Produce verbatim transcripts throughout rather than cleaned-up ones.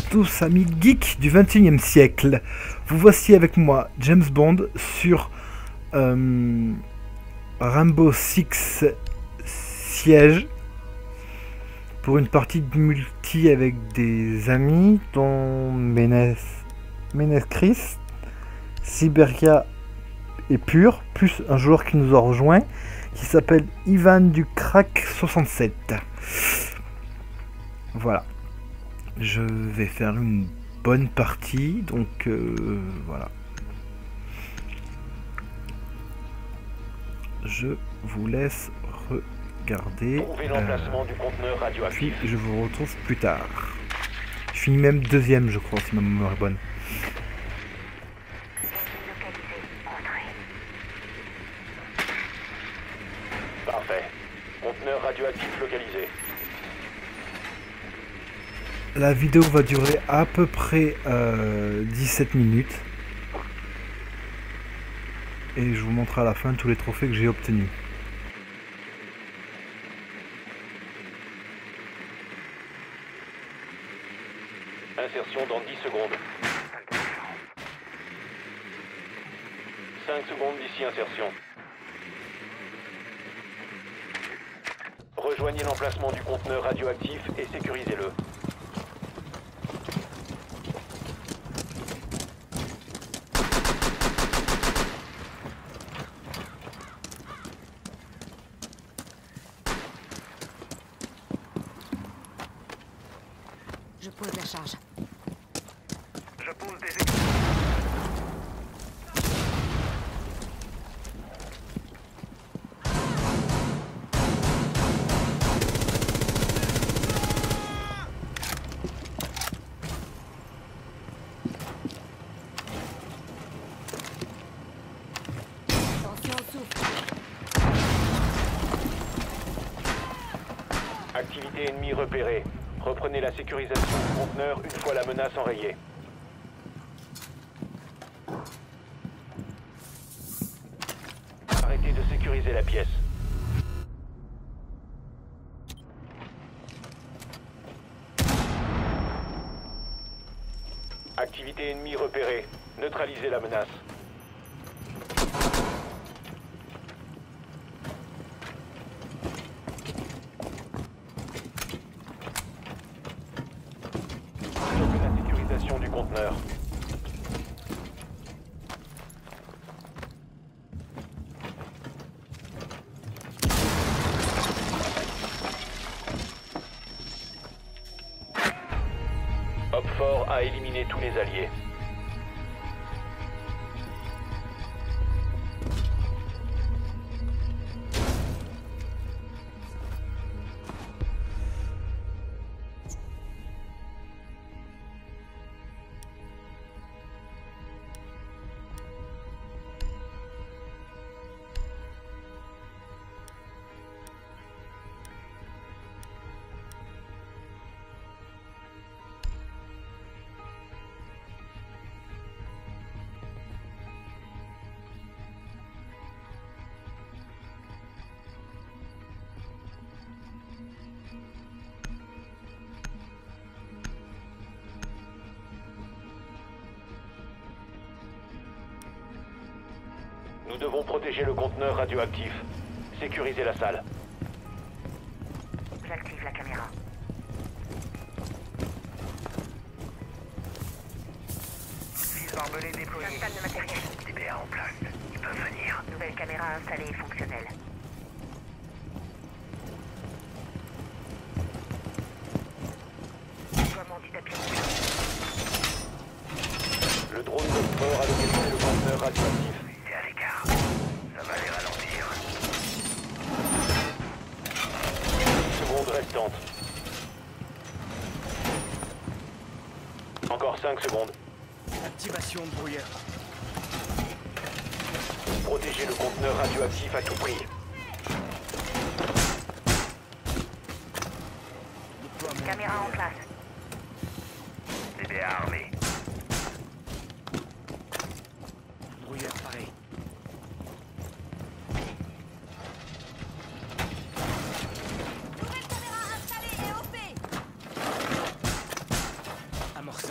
tous, amis geeks du vingt et unième siècle. Vous voici avec moi, James Bond, sur euh, Rainbow Six Siege, pour une partie de multi avec des amis, dont Menes, Menes Chris, Siberia et Pur, plus un joueur qui nous a rejoint, qui s'appelle Ivan du Crack soixante-sept. Voilà. Je vais faire une bonne partie, donc euh, voilà. Je vous laisse regarder. Trouvez l'emplacement du conteneur radioactif. Puis je vous retrouve plus tard. Je finis même deuxième, je crois, si ma mémoire est bonne. Parfait. Conteneur radioactif localisé. La vidéo va durer à peu près euh, dix-sept minutes. Et je vous montre à la fin tous les trophées que j'ai obtenus. Insertion dans dix secondes. cinq secondes d'ici insertion. Rejoignez l'emplacement du conteneur radioactif et sécurisez-le. Je pose la charge. Je pose des Attention au souffle. Activité ennemie repérée. Reprenez la sécurisation du conteneur une fois la menace enrayée. Arrêtez de sécuriser la pièce. Activité ennemie repérée. Neutralisez la menace. Du conteneur. Hopfort a éliminé tous les alliés. Nous devons protéger le conteneur radioactif. Sécurisez la salle. J'active la caméra. Fils barbelé déployé. J'installe le matériel. D B A en place. Ils peuvent venir. Nouvelle caméra installée et fonctionnelle. Déploiement du tapis rouge. Le drone d'Hopfort a localisé le conteneur radioactif. C'est à l'écart. Ça va les ralentir. dix secondes restantes. Encore cinq secondes. Activation de brouillard. Protégez le conteneur radioactif à tout prix. Caméra en place. D B A armé. Brouillard pareil. Nouvelle caméra installée et O P. Amorcé.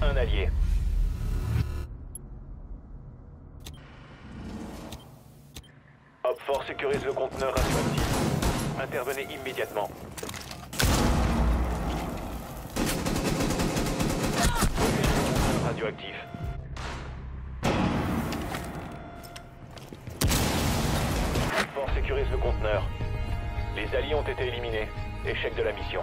un allié. Opfort sécurise le conteneur radioactif. Intervenez immédiatement. Conteneur radioactif. Opfort sécurise le conteneur. Les alliés ont été éliminés. Échec de la mission.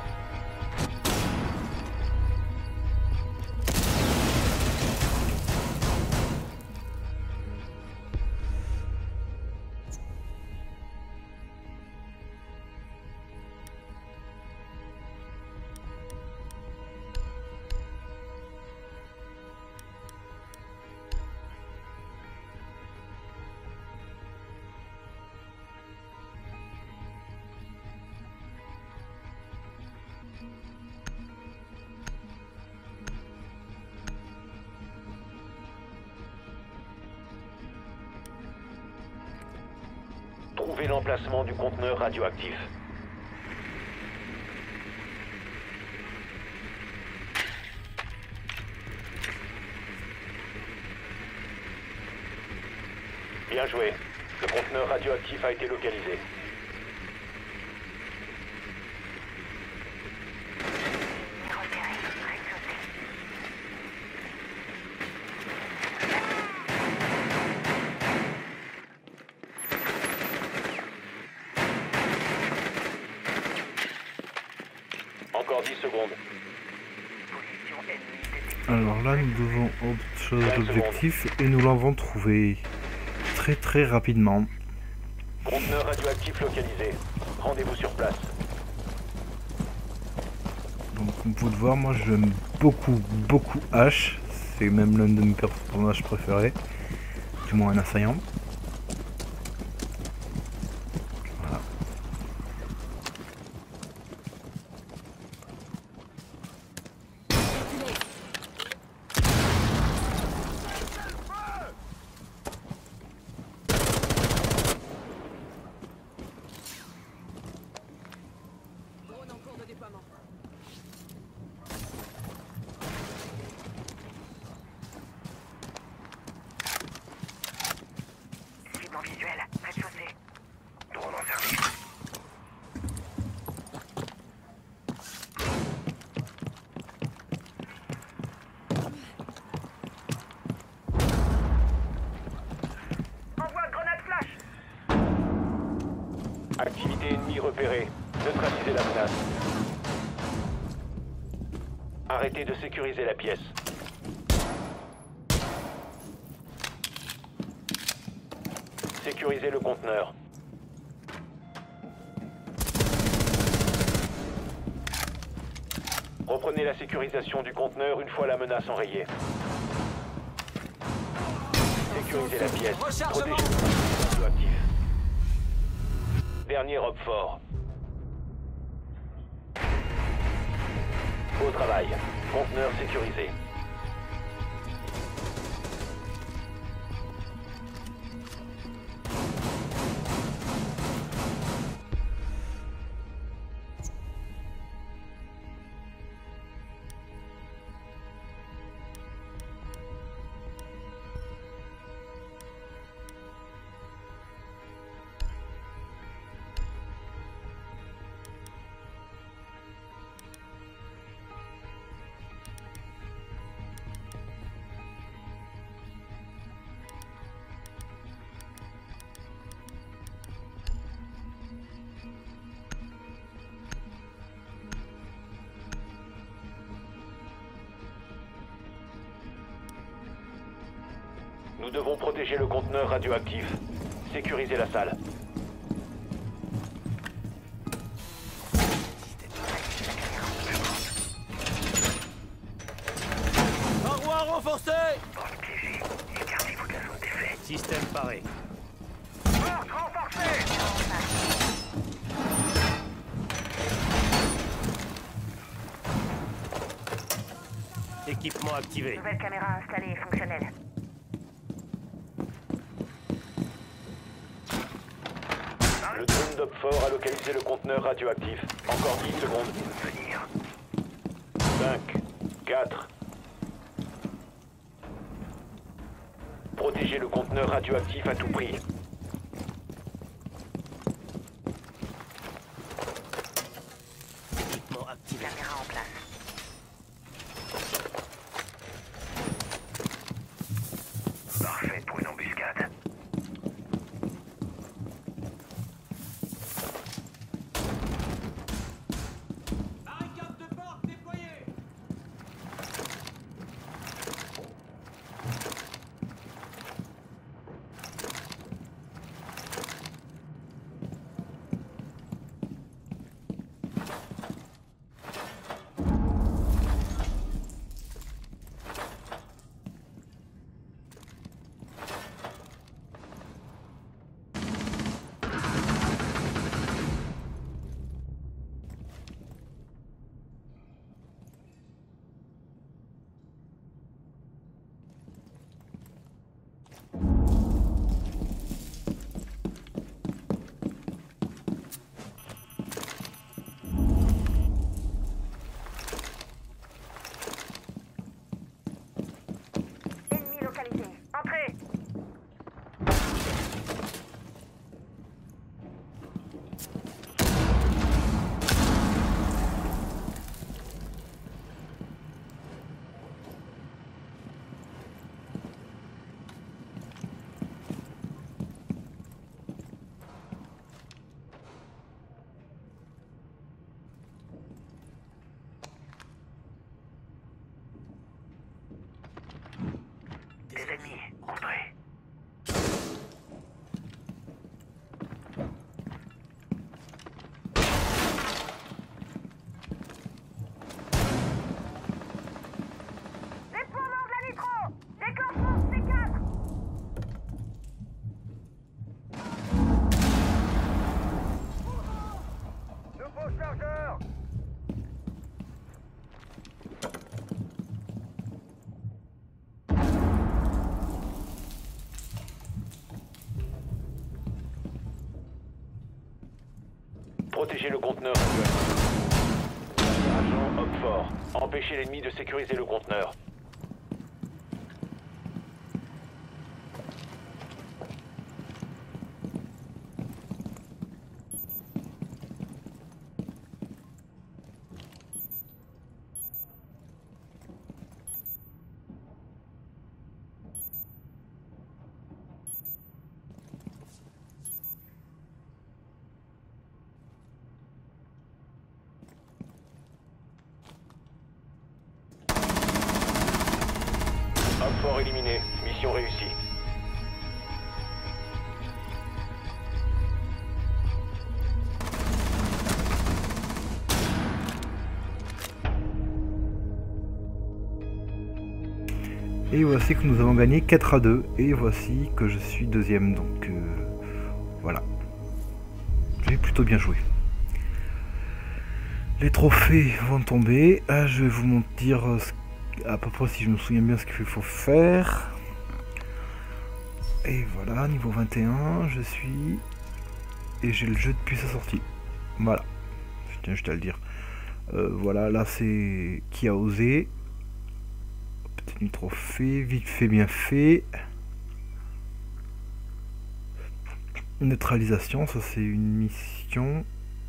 Trouvez l'emplacement du conteneur radioactif. Bien joué. Le conteneur radioactif a été localisé. Encore dix secondes. Alors là, nous devons obtenir l'objectif et nous l'avons trouvé très très rapidement. Conteneur radioactif localisé. Rendez-vous sur place. Donc vous pouvez le voir, moi j'aime beaucoup beaucoup H. C'est même l'un de mes personnages préférés. Du moins un assaillant. Voilà. Cible en visuel, rez-de-chaussée. Drone en service. Envoie grenade flash. Activité ennemie repérée. Neutralisez la menace. Arrêtez de sécuriser la pièce. Sécurisez le conteneur. Reprenez la sécurisation du conteneur une fois la menace enrayée. Sécurisez la pièce. Protégez le conteneur radioactif. Dernier robe fort. Au travail. Conteneur sécurisé. Nous devons protéger le conteneur radioactif. Sécurisez la salle. Paroi renforcée. Porte piégée. Écartez-vous de la zone d'effet. Système paré. Porte renforcée. Équipement activé. Nouvelle caméra installée et fonctionnelle. Le drone d'Opfort a localisé le conteneur radioactif. Encore dix secondes. Venir. cinq, quatre, Protégez le conteneur radioactif à tout prix. Équipement activé. Caméra en place. Parfait pour une embuscade. Barricade de porte déployée. Ennemi localisé. Entrez. Des ennemis, entrez. Déploiement de la nitro. Déclenchement C quatre. Nouveau chargeur. Protégez le conteneur radioactif. Agent homme fort. Empêchez l'ennemi de sécuriser le conteneur. Homme fort éliminé. Mission réussie. Et voici que nous avons gagné quatre à deux. Et voici que je suis deuxième. Donc euh, voilà. J'ai plutôt bien joué. Les trophées vont tomber. Ah, je vais vous dire euh, ce- à peu près si je me souviens bien ce qu'il faut faire. Et voilà, niveau vingt et un, je suis... Et j'ai le jeu depuis sa sortie. Voilà. Je tiens juste à le dire. Euh, voilà, là c'est... Qui a osé. Petit trophée, vite fait, bien fait. Neutralisation, ça c'est une mission.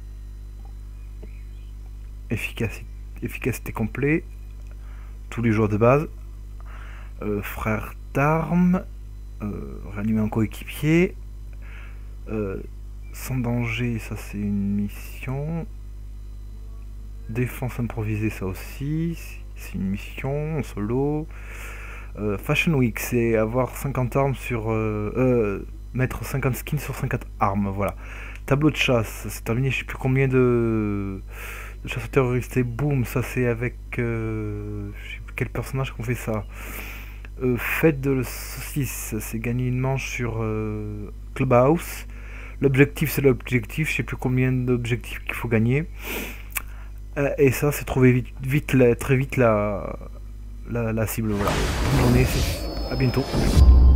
Efficacité, efficacité complet. Tous les joueurs de base. Euh, frère d'armes. Euh, réanimer un coéquipier. Euh, sans danger, ça c'est une mission. Défense improvisée, ça aussi. C'est une mission en solo. Euh, Fashion Week, c'est avoir cinquante armes sur... Euh, euh, mettre cinquante skins sur cinquante armes, voilà. Tableau de chasse, c'est terminé, je sais plus combien de, de chasseurs terroristes. Et boum, ça c'est avec... Euh, je sais plus quel personnage qu'on fait ça. Euh, fête de la saucisse, c'est gagner une manche sur euh, Clubhouse. L'objectif c'est l'objectif, je sais plus combien d'objectifs qu'il faut gagner. Euh, et ça c'est trouver vite, vite la, très vite la, la, la cible, voilà. Bonne journée, à bientôt.